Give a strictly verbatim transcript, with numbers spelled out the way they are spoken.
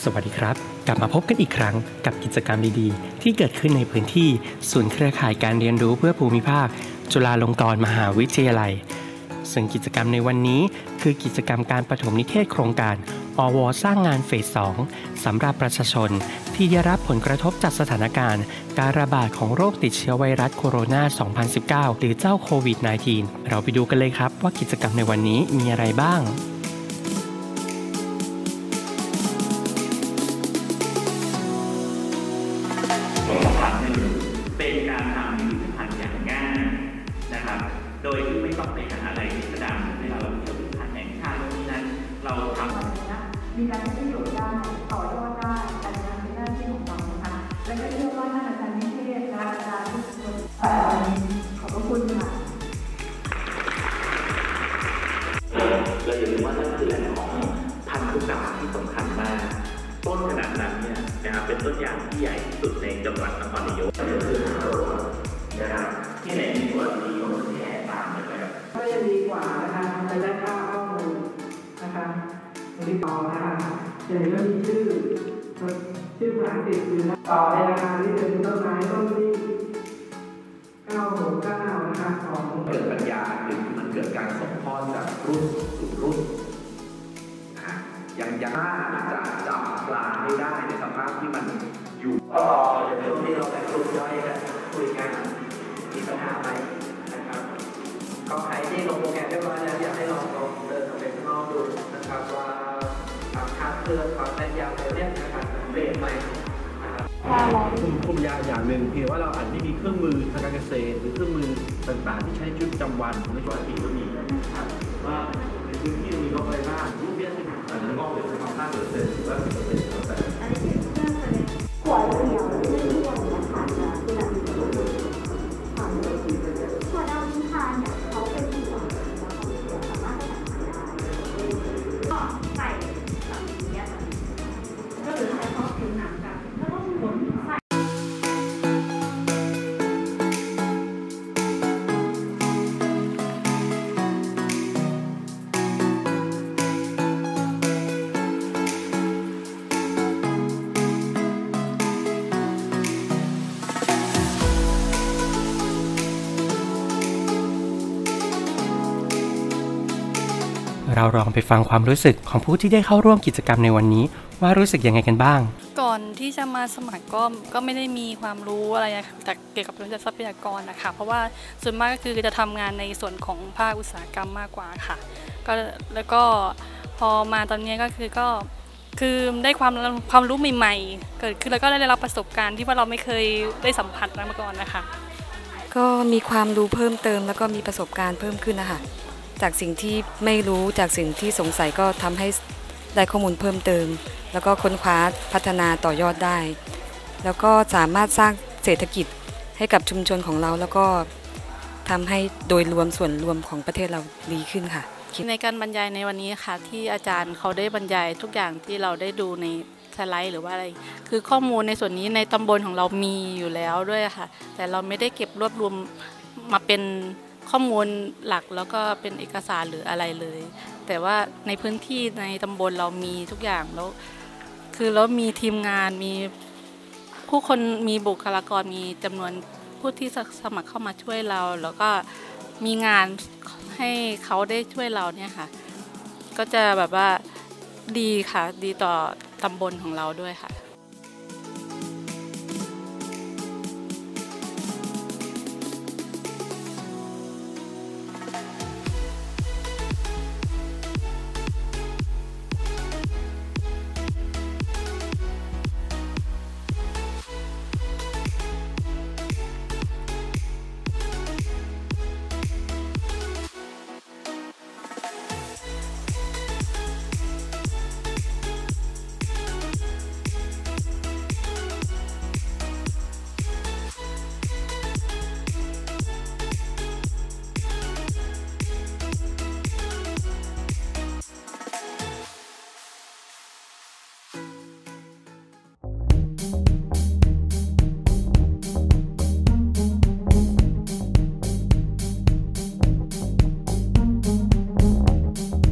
สวัสดีครับกลับมาพบกันอีกครั้งกับกิจกรรมดีๆที่เกิดขึ้นในพื้นที่ศูนย์เครือข่ายการเรียนรู้เพื่อภูมิภาคจุฬาลงกรณ์มหาวิทยาลัยซึ่งกิจกรรมในวันนี้คือกิจกรรมการปฐมนิเทศโครงการอวสร้างงานเฟสสองสำหรับประชาชนที่ได้รับผลกระทบจากสถานการณ์การระบาดของโรคติดเชื้อไวรัสโคโรนา สองพันสิบเก้า หรือเจ้าโควิด สิบเก้า เราไปดูกันเลยครับว่ากิจกรรมในวันนี้มีอะไรบ้างเป็นการทำพิพิธภัณฑ์อย่างง่ายนะครับโดยที่ไม่ต้องไปหาอะไรพิสดารเวลาเราเที่ยวพิพิธภัณฑ์แห่งชาติที่นั้นเราทำมีการใช้ประโยชน์ได้ต่อยอดได้แต่ในหน้าที่ของเรานะคะและก็เชื่อว่าท่านอาจารย์นิเทศและอาจารย์ทุกคนขอบพระคุณค่ะเราอย่าลืมว่านั่นคือแหล่งของพันธุกรรมที่สำคัญมากต้นขนาดนั้นเนี่ยนะครับเป็นต้นยางที่ใหญ่ที่สุดในจังหวัดนครนายกนะครับที่ไหนมีตัวดีก็มันแย่ตามเลยนะครับก็จะดีกว่านะคะจะได้ค่าข้อมูลนะคะติดต่อนะคะอย่างนี้ก็มีชื่อชื่อภาษาอังกฤษอยู่นะต่อในราคาที่เป็นต้นไม้ต้นที่เก้าหกเก้านะคะของเกิดปัญญาหรือมันเกิดการส่งทอดจากรุ่นสู่รุ่นนะยังยังจะจับปลาไม่ได้ในสภาพที่มันอยู่ต่อจากช่วงที่เราแต่งกลุ่มย่อยกันคุยกันมีปัญหาไหมนะครับก็ใครที่ลงโปรแกรมเรียบร้อยแล้วอยากให้ลองลองเดินออกไปข้างนอกดูนะครับว่าความคาดเคลื่อนความแม่นยำในเรื่องนะครับเปลี่ยนไหมกลุ่มกลุ่มยาอย่างหนึ่งเพียงว่าเราอาจไม่มีเครื่องมือทางการเกษตรหรือเครื่องมือต่างๆที่ใช้ชีวิตประจำวันในช่วงปีก็มีนะครับว่าในพื้นที่มีโรคอะไรบ้างรูปเบี้ยที่อาจจะงอกเหลือประมาณห้าเปอร์เซ็นต์หรือว่าสิบเปอร์เซ็นต์แล้วแต่หัวเขียวไม่ได้ที่วันนี้ค่ะจะที่เรามีตัวตนความเป็นจริงหัวดาวนิทานเนี่ยเขาเป็นที่สองแล้วเขาเขียวสามารถจะทำได้ก็ใส่แบบนี้ก็หรือใช้ข้อผิวหนังกันแล้วก็หมุนใส่เราลองไปฟังความรู้สึกของผู้ที่ได้เข้าร่วมกิจกรรมในวันนี้ว่ารู้สึกยังไงกันบ้างก่อนที่จะมาสมัครก็ก็ไม่ได้มีความรู้อะไรแต่เกี่ยวกับทรัพยากรนะคะเพราะว่าส่วนมากก็คือจะทำงานในส่วนของภาคอุตสาหกรรมมากกว่าค่ะก็แล้วก็พอมาตอนนี้ก็คือก็คือได้ความความรู้ใหม่ๆเกิดขึ้นแล้วก็ได้รับประสบการณ์ที่ว่าเราไม่เคยได้สัมผัสมาก่อนนะคะก็มีความรู้เพิ่มเติมแล้วก็มีประสบการณ์เพิ่มขึ้นนะคะจากสิ่งที่ไม่รู้จากสิ่งที่สงสัยก็ทำให้ได้ข้อมูลเพิ่มเติมแล้วก็ค้นคว้าพัฒนาต่อยอดได้แล้วก็สามารถสร้างเศรษฐกิจให้กับชุมชนของเราแล้วก็ทำให้โดยรวมส่วนรวมของประเทศเราดีขึ้นค่ะในการบรรยายในวันนี้ค่ะที่อาจารย์เขาได้บรรยายทุกอย่างที่เราได้ดูในสไลด์หรือว่าอะไรคือข้อมูลในส่วนนี้ในตำบลของเรามีอยู่แล้วด้วยค่ะแต่เราไม่ได้เก็บรวบรวมมาเป็นข้อมูลหลักแล้วก็เป็นเอกสารหรืออะไรเลยแต่ว่าในพื้นที่ในตำบลเรามีทุกอย่างแล้วคือแล้วมีทีมงานมีผู้คนมีบุคลากรมีจำนวนผู้ที่สมัครเข้ามาช่วยเราแล้วก็มีงานให้เขาได้ช่วยเราเนี่ยค่ะก็จะแบบว่าดีค่ะดีต่อตำบลของเราด้วยค่ะ